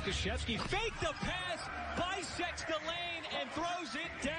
Pokusevski fake the pass, bisects the lane, and throws it down.